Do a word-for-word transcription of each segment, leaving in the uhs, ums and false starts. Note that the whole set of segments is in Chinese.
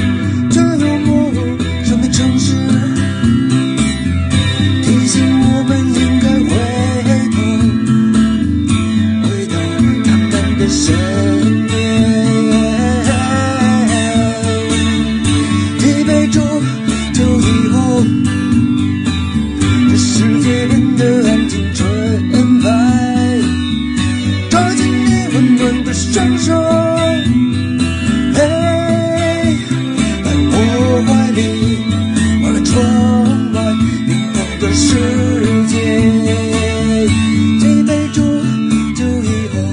这幽默上的城市，提醒我们应该回头，回到他们的身边。几杯酒酒以后，这世界变得安静纯白，抓紧你温暖的双手。世界，几杯酒酒以后，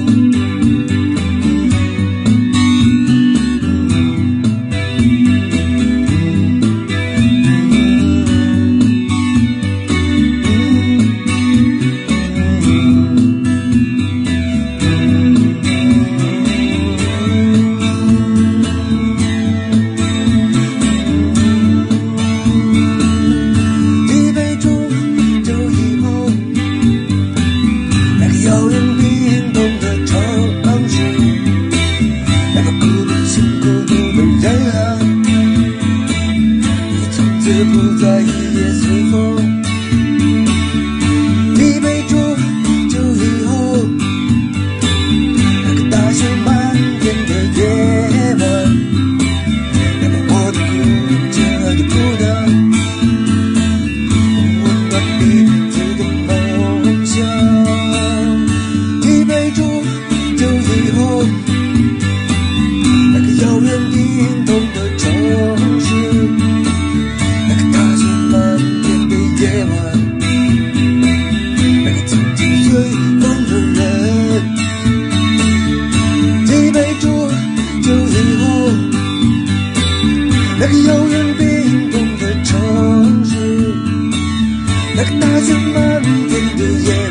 遥远冰冻的城市，那个孤独心孤独的人啊，你从此不再一夜随风。一杯酒酒以后，那个大雪漫天的夜晚，那么我的孤亲爱的姑娘，温暖彼此的梦想。一杯酒酒以后，那个遥远冰冻的城市，那个大雪漫天的夜晚，那个曾经随风的人。一杯酒酒以后，那个遥远冰冻的城市，那个大雪漫天的夜晚。